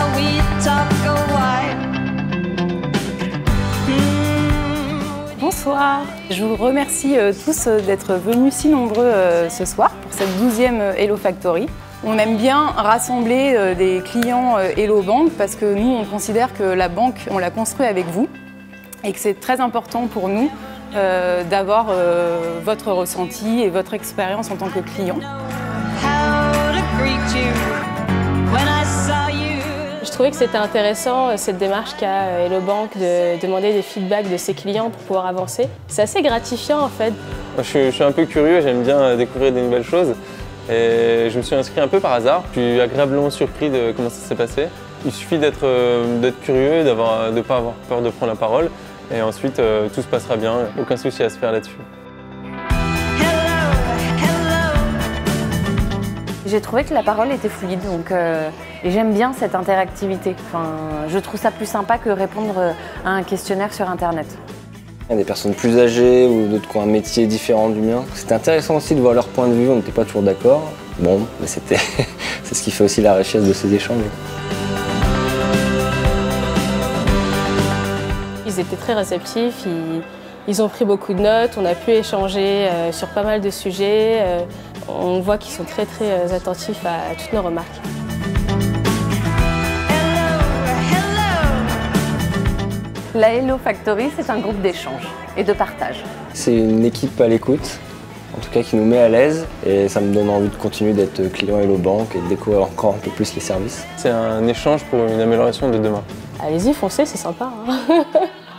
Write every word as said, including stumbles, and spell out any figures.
Bonsoir, je vous remercie euh, tous euh, d'être venus si nombreux euh, ce soir pour cette douzième euh, Hello Factory. On aime bien rassembler euh, des clients euh, Hello Bank parce que nous on considère que la banque on l'a construit avec vous et que c'est très important pour nous euh, d'avoir euh, votre ressenti et votre expérience en tant que client. Je trouvais que c'était intéressant cette démarche qu'a Hello Bank de demander des feedbacks de ses clients pour pouvoir avancer. C'est assez gratifiant en fait. Je suis, je suis un peu curieux, j'aime bien découvrir des nouvelles choses et je me suis inscrit un peu par hasard. Je suis agréablement surpris de comment ça s'est passé. Il suffit d'être d'être curieux, de ne pas avoir peur de prendre la parole et ensuite euh, tout se passera bien, aucun souci à se faire là-dessus. J'ai trouvé que la parole était fluide, donc euh, et j'aime bien cette interactivité. Enfin, je trouve ça plus sympa que répondre à un questionnaire sur Internet. Il y a des personnes plus âgées ou d'autres qui ont un métier différent du mien. C'était intéressant aussi de voir leur point de vue, on n'était pas toujours d'accord. Bon, mais c'était c'est ce qui fait aussi la richesse de ces échanges. Ils étaient très réceptifs, ils, ils ont pris beaucoup de notes, on a pu échanger euh, sur pas mal de sujets. Euh, on voit qu'ils sont très très attentifs à, à toutes nos remarques. La Hello Factory, c'est un groupe d'échange et de partage. C'est une équipe à l'écoute, en tout cas qui nous met à l'aise et ça me donne envie de continuer d'être client Hello Bank et de découvrir encore un peu plus les services. C'est un échange pour une amélioration de demain. Allez-y, foncez, c'est sympa. Hein.